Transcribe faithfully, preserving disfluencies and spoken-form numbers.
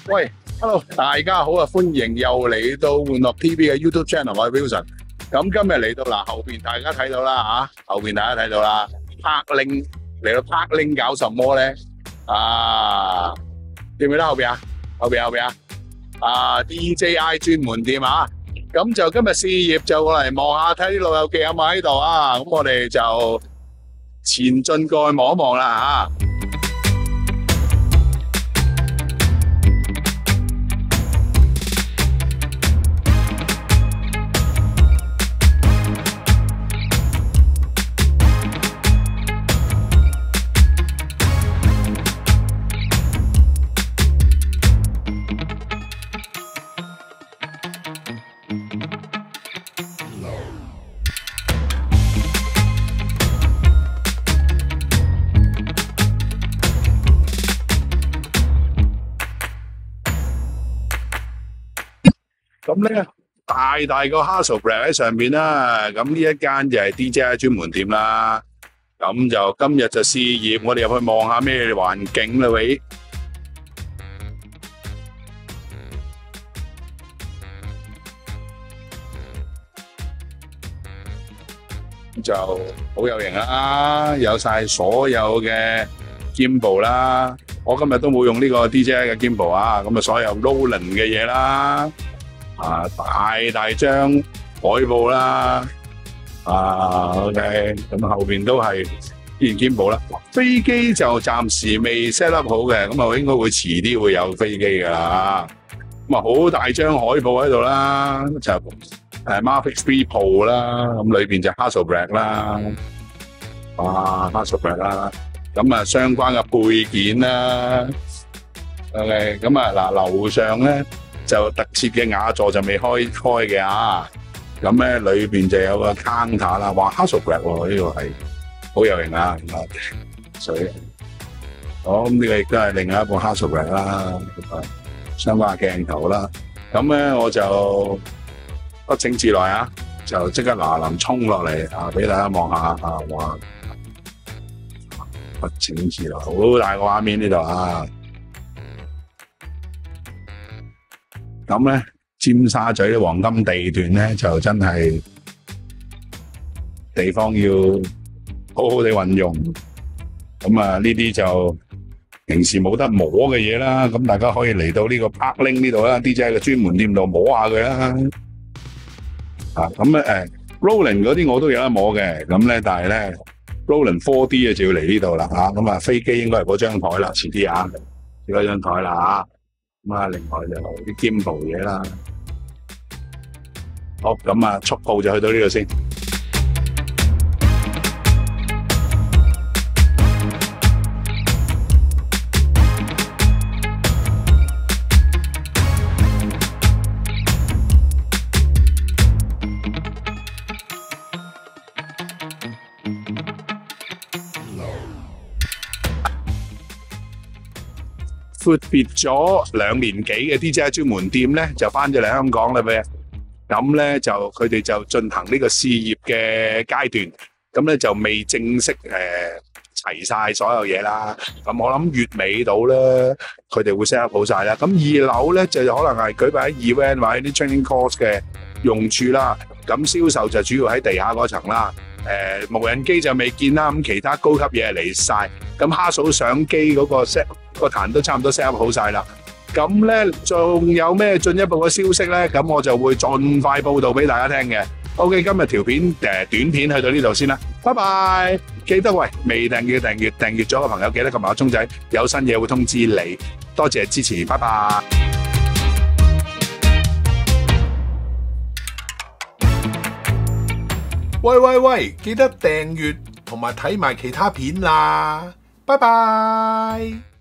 喂，Hello，大家好啊，歡迎又嚟到玩樂 T V 嘅 YouTube channel，我係 Wilson。咁今日嚟到嗱，後邊大家睇到啦吓，後邊大家睇到啦，拍令嚟到拍令搞什麼咧？啊，記唔記得後邊啊？後邊後邊啊？啊 D J I 專門店啊！咁就今日試業就過嚟望下，睇啲老友記有冇喺度啊！咁我哋就前進過去望一望啦吓。咁咧大大個 Hasselblad 喺上面啦，咁呢一間就係 D J I 專門店啦。咁就今日就試業，我哋入去望下咩環境啦，喂。就好有型啦，有晒所有嘅 gimbal 啦。我今日都冇用呢個 D J I 嘅 gimbal 啊，咁啊所有 Roland 嘅嘢啦。啊，大大張海報啦，啊 ，OK， 咁後邊都係依然肩部啦。飛機就暫時未 set up 好嘅，咁啊應該會遲啲會有飛機噶啦。咁啊好大張海報喺度啦，就誒 Mavic three Pro 啦，咁裏邊就 Hasselblad 啦，哇 Hasselblad 啦，咁啊相關嘅配件啦 ，OK， 咁啊嗱樓上咧。就特設嘅雅座就未開開嘅啊，咁咧裏邊就有個 counter 啦，哇 Hasselblad 喎，呢個係好有型啊，水，好咁呢個亦都係另外一部 Hasselblad 啦，相關嘅鏡頭啦，咁咧我就不請自來啊，就即刻嗱臨衝落嚟啊，俾大家望下啊，哇，不請自來，好大個畫面呢度啊！咁咧，尖沙咀啲黃金地段咧，就真係地方要好好地運用。咁啊，呢啲就平時冇得摸嘅嘢啦。咁大家可以嚟到呢個 Parklink 呢度啦 ，D J I 嘅專門店度摸下佢啦。啊，咁咧誒 ，Roland 嗰啲我都有得摸嘅。咁咧，但係咧 ，Roland four D 啊就要嚟呢度啦。嚇，咁啊，飛機應該係嗰張台啦，遲啲啊，嗰張台啦嚇。咁啊，另外就啲 gimbal 嘢啦。好，咁啊，速報就去到呢度先。闊別咗兩年幾嘅 D J I 專門店咧，就翻咗嚟香港啦咩？咁咧就佢哋就進行呢個試業嘅階段，咁咧就未正式誒、呃、齊晒所有嘢啦。咁我諗月尾到咧，佢哋會 set up 好晒啦。咁二樓咧就可能係舉辦喺 event 或者啲 training course 嘅用處啦。咁銷售就主要喺地下嗰層啦。誒、呃、無人機就未見啦，咁其他高級嘢嚟晒。咁哈數相機嗰個 set 個壇都差唔多 set up 好晒啦。咁咧仲有咩進一步嘅消息咧？咁我就會盡快報道俾大家聽嘅。OK， 今日條片誒、呃、短片去到呢度先啦，拜拜！記得喂未訂閱訂閱訂閱咗嘅朋友記得撳埋個鐘仔，有新嘢會通知你。多謝支持，拜拜！ 喂喂喂，記得訂閱同埋睇埋其他片啦，拜拜。